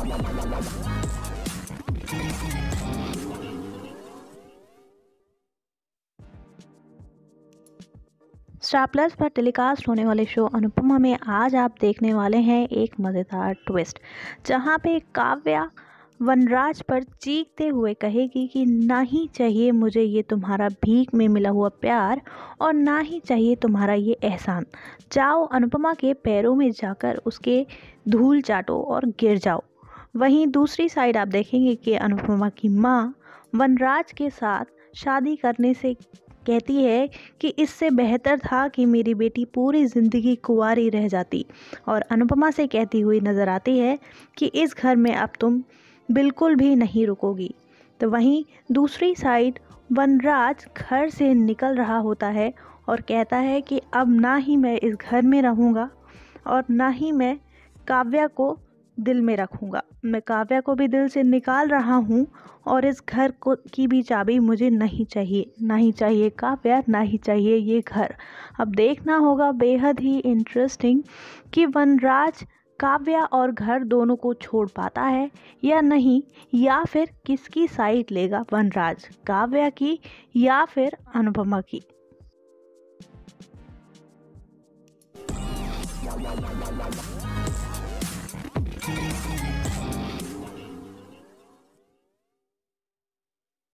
Star plus पर telecast होने वाले शो अनुपमा में आज आप देखने वाले हैं एक मज़ेदार ट्विस्ट, जहां पे काव्या वनराज पर चीखते हुए कहेगी कि ना ही चाहिए मुझे ये तुम्हारा भीख में मिला हुआ प्यार और ना ही चाहिए तुम्हारा ये एहसान। जाओ अनुपमा के पैरों में जाकर उसके धूल चाटो और गिर जाओ। वहीं दूसरी साइड आप देखेंगे कि अनुपमा की माँ वनराज के साथ शादी करने से कहती है कि इससे बेहतर था कि मेरी बेटी पूरी ज़िंदगी कुंवारी रह जाती, और अनुपमा से कहती हुई नज़र आती है कि इस घर में अब तुम बिल्कुल भी नहीं रुकोगी। तो वहीं दूसरी साइड वनराज घर से निकल रहा होता है और कहता है कि अब ना ही मैं इस घर में रहूँगा और ना ही मैं काव्या को दिल में रखूँगा। मैं काव्या को भी दिल से निकाल रहा हूँ और इस घर को की भी चाबी मुझे नहीं चाहिए। नहीं चाहिए काव्या, ना ही चाहिए ये घर। अब देखना होगा बेहद ही इंटरेस्टिंग कि वनराज काव्या और घर दोनों को छोड़ पाता है या नहीं, या फिर किसकी साइड लेगा वनराज, काव्या की या फिर अनुपमा की।